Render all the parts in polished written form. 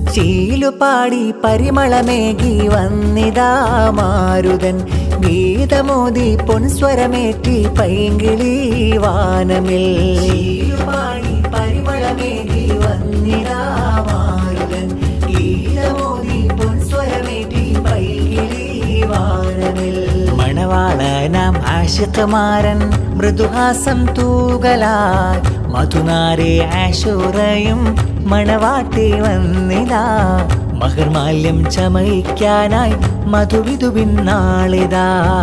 ശീലുപാടി പരിമളമേകി വന്നിതാ മാരുതൻ ഗീതമോദി പൊൻസ്വരമേറ്റി പൈങ്കിളി വാനമിൽ ശീലുപാടി പരിമളമേകി വന്നിതാ മാരുതൻ ഗീതമോദി പൊൻസ്വരമേറ്റി പൈങ്കിളി വാനമിൽ മണവാളനാം ആശിഖമാരൻ മൃദുഹാസം തൂകലായി മധുനാരെ ആശൂറയും മണവാട്ടി വന്നിതാ മഹർമാല്യം ചമയിക്കാനായി മധുവിധുവിൻ നാളിതാ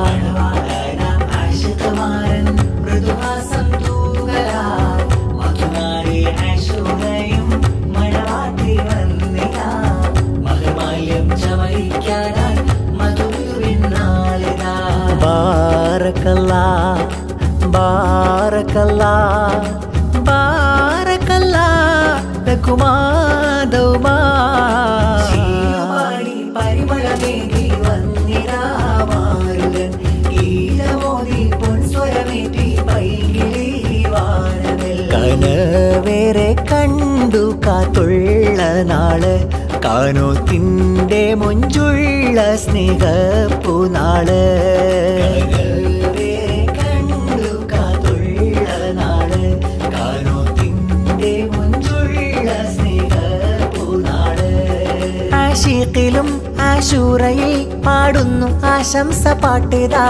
ആശിഖമാരൻ മൃദുഹാസം തൂകലായി മധുനാരെ ആശൂറയും മണവാട്ടി വന്നിതാ മഹർമാല്യം ചമയിക്കാനായി മധുവിധുവിൻ നാളിതാ ബാറക്കല്ലാ ബാറക്കല്ലാ ബാറക്കല്ലാ ലകുമാ ദൗമാ ശീലുപാടി പരിമളമേകി വന്നിതാ മാരുതൻ ഗീതമോദി പൊൻസ്വരമേറ്റി പൈങ്കിളി വാനമിൽ കനവേറെ കണ്ടു കാത്തുള്ള നാള് കാനോത്തിന്റെ മുഞ്ചുള്ള സ്നേഹപ്പൂനാള് ആശീഖിലും ആശൂറയിൽ പാടുന്നു ആശംസ പാട്ടിതാ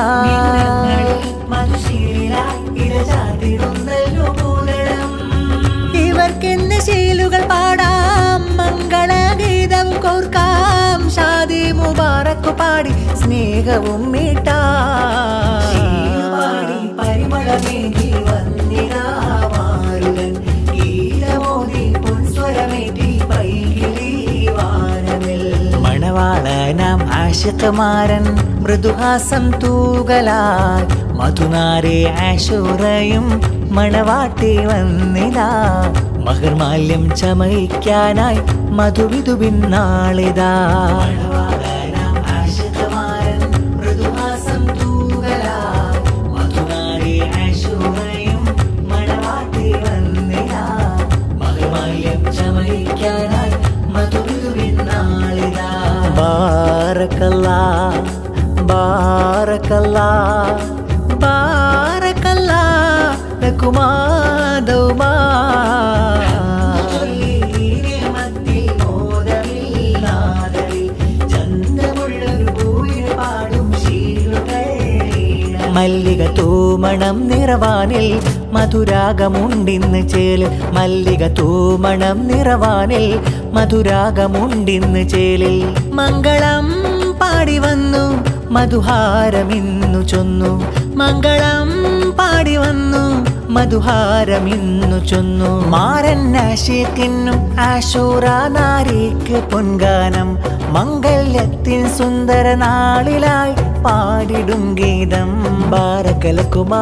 ഇവർക്കെന്ന് ശീലുകൾ പാടാം മംഗളഗീതം കോർക്കാം ഷാദി മുബാറക്ക് പാടി സ്നേഹവും മീട്ടാം പരിമളമേകി വന്നിതാ മാരുതൻ ഗീതമോദി പൊൻസ്വരമേറ്റി പൈങ്കിളി വാനമിൽ മണവാളനാം ആശിഖമാരൻ മൃദുഹാസം തൂകലായി മധുനാരെ ആശൂറയും മണവാട്ടി വന്നിതാ മഹർമാല്യം ചമയിക്കാനായി മധുവിധുവിൻ നാളിതാ ബാറക്കല്ലാ ബാറക്കല്ലാ ബാറക്കല്ലാ ലകുമാ ദൗമാ മല്ലിക തൂമണം നിറവാനിൽ മധുരാഗമുണ്ടിന്ന് ചേലിൽ മല്ലിക തൂമണം നിറവാനിൽ മധുരാഗമുണ്ടിന്ന് ചേലിൽ മംഗളം പാടി വന്നു മധുഹാരമിന്നു ചൊന്നു മംഗളം പാടി വന്നു മധുഹാരമിന്നു ചൊന്നു മാരൻ ആശിഖിനും ആശൂറ നാരിക്ക് പൊൻഗാനം മംഗല്യത്തിൻ സുന്ദര നാളിലായി പാടിടും ഗീതം ബാരകലകുമാ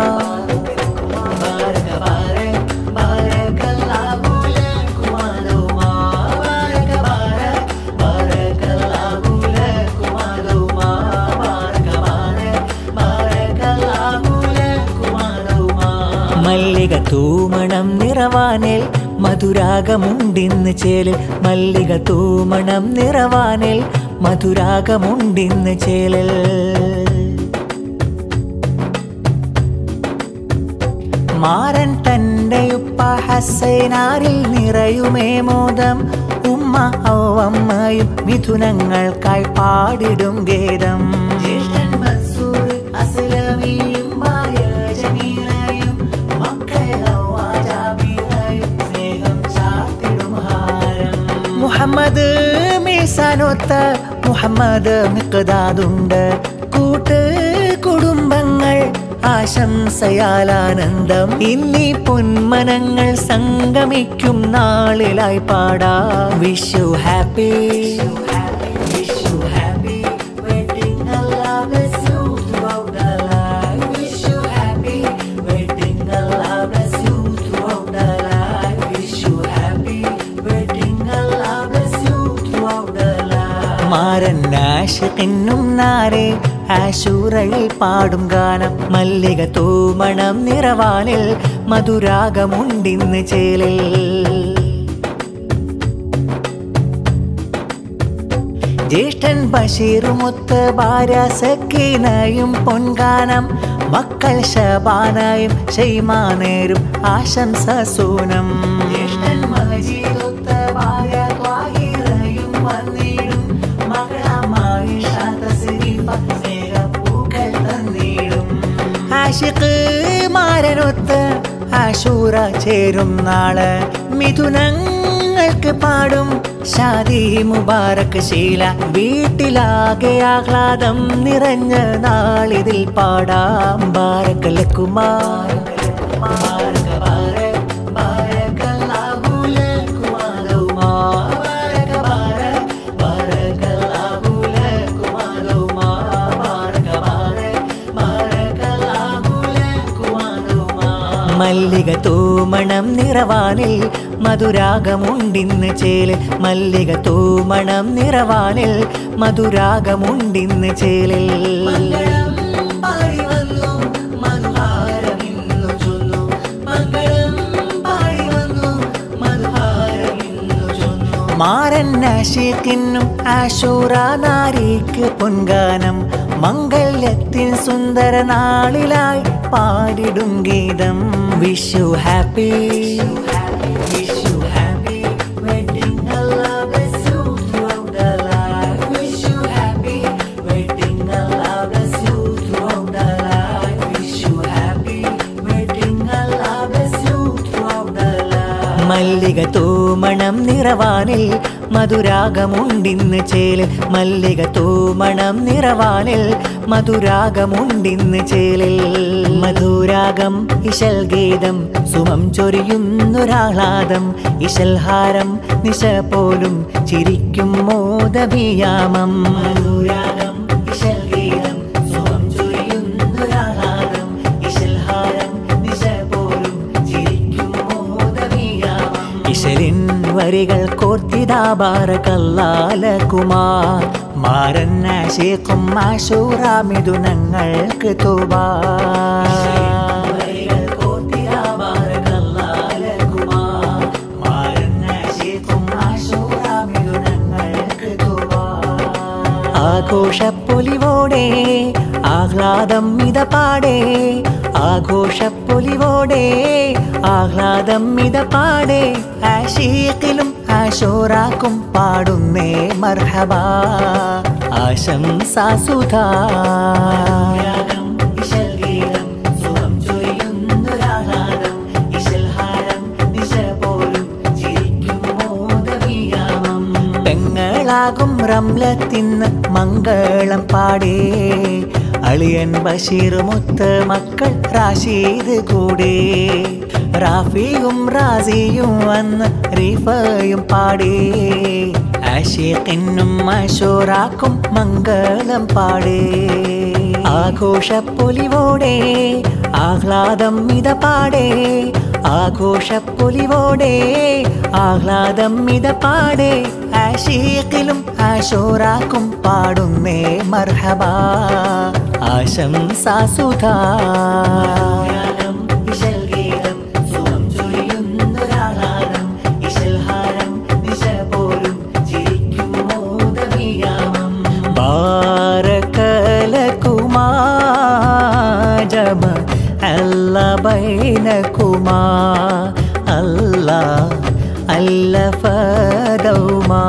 മല്ലിക തൂമണം നിറവാനിൽ മധുരാഗമുണ്ടിന്ന് ചേലിൽ മല്ലിക തൂമണം നിറവാനിൽ മധുരാഗമുണ്ടിന്ന് ചേലിൽ മാരൻ തന്റെ ഉപ്പ ഹസൈനാരിൽ നിറയുമേ മോദം ഉമ്മ ഔവമ്മയും മിഥുനങ്ങൾക്കായി പാടിടും ഗീതം മുഹമ്മദ് മീസാനൊത്ത മുഹമ്മദ് മിഖ്ദാദുണ്ട് കൂട്ട് കുടുംബങ്ങൾ ആശംസയാലാനന്ദം ഇന്നീ പൊന്മനങ്ങൾ സംഗമിക്കും നാളിലായി പാടാ വിഷ് യു ഹാപ്പി മാരൻ ആശിഖിനും നാരെ ആശൂറയിൽ പാടും ഗാനം മല്ലിക തൂമണം നിറവാനിൽ മധുരാഗമുണ്ടിന്ന് ചേലിൽ ജ്യേഷ്ഠൻ ബഷീറുമൊത്ത് ഭാര്യ സക്കീനയും പൊൻഗാനം മക്കൾ ശബാനയും ഷൈമാനേരും ആശംസ സൂനം ജ്യേഷ്ഠൻ മജീദൊത്ത് ഭാര്യ ത്വാഹിറയും വന്നിടും മകളാമായി തസ്രീഫ സ്നേഹപ്പൂക്കൾ തന്നിടും ആശിഖ് മാരനൊത്ത് ആശൂറ ചേരും നാള് മിഥുനങ്ങൾക്ക് പാടും ഷാദി മുബാറക് ശീല വീട്ടിലാകെ ആഹ്ലാദം നിറഞ്ഞ നാളിതിൽ പാടാം ബാരക ലക്കുമാ മല്ലിക തൂമണം നിറവാനിൽ മധുരാഗമുണ്ടിന്ന് ചേലിൽ മല്ലിക തൂമണം നിറവാനിൽ മധുരാഗമുണ്ടിന്ന് ചേലിൽ മാരൻ ആശിഖിനും ആശൂറ നാരിക്ക് പൊൻഗാനം മംഗല്യത്തിൻ സുന്ദര നാളിലായി പാടിടും ഗീതം വിഷ് യു ഹാപ്പി മല്ലിക തൂമണം നിറവാനിൽ മധുരാഗമുണ്ടിന്ന് ചേലിൽ മല്ലിക തൂമണം നിറവാനിൽ മധുരാഗമുണ്ടിന്ന് ചേലിൽ മധുരാഗം ഇശൽ ഗീതം സുമം ചൊരിയുന്നൊരാഹ്ലാദം ഇശൽഹാരം നിശ പോലും ചിരിക്കും മോദവിയാമം മധുരാഗം ഇശൽ ഗീതം സുമം ചൊരിയുന്നൊരാഹ്ലാദം ഇശൽഹാരം നിശ പോലും ചിരിക്കും മോദവിയാമം ഇശലിൻ വരികൾ കോർത്തിതാ ബാറകല്ലാലകുമാ മാരൻ ആശിഖും ആശൂറ മിഥുനങ്ങൾക്ക് തൂബാ ആഘോഷപ്പൊലിവോടെ ആഹ്ലാദം മിത പാടേ ആഘോഷപ്പൊലിവോടെ ആഹ്ലാദം മിത പാടേ ആശിഖിലും ആശൂറാക്കും പാടുന്നേ മർഹബാ ആശംസാസുധാ പെങ്ങളാകും റംലത്തിന്ന് മംഗളം പാടേ അളിയൻ ബഷീറുമൊത്ത് മക്കൾ റാഷീദ് കൂടെ റാഫിയും റാസിയും വന്ന് റീഫയും പാടേ ആശിഖിനും ആശൂറാക്കും മംഗളം പാടേ ആഘോഷപ്പൊലിവോടെ ആഹ്ലാദം മിത പാടേ ആഘോഷപ്പൊലിവോടെ ആഹ്ലാദം മിത പാടേ ആശിഖിലും ആശൂറാക്കും പാടുന്നേ മർഹബാ ആശംസാസുധാ ബൈനകുമാ അല്ലാഹ് അല്ലഫ ദൗമാ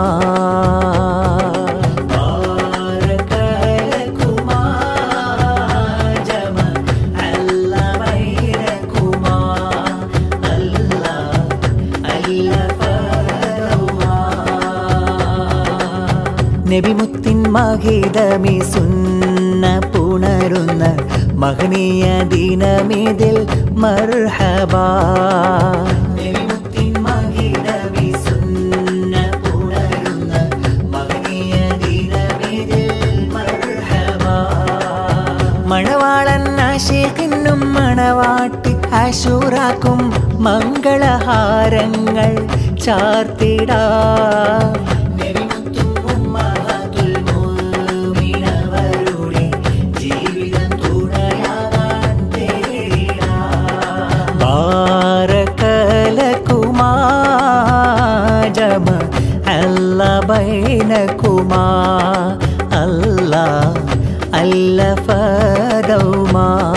ബാരക ലകുമാ ജമ അല്ല ബൈനകുമാ അല്ലാഹ് അല്ലഫ ദൗമാ നബി മുത്തിൻ മഹിദമി സുന്ന പുണരുന്ന മഹനീയ ദിനമിതിൽ മർഹബാ നബി മുത്തിൻ മഹിദമി സുന്ന പുണരുന്ന മഹനീയ ദിനമിതിൽ മർഹബാ മണവാളൻ ആശിഖിനും മണവാട്ടി ആശൂറാക്കും മംഗളഹാരങ്ങൾ ചാർത്തിടാ ബൈനകുമാ അല്ലാ അല്ലഫ ദൗമാ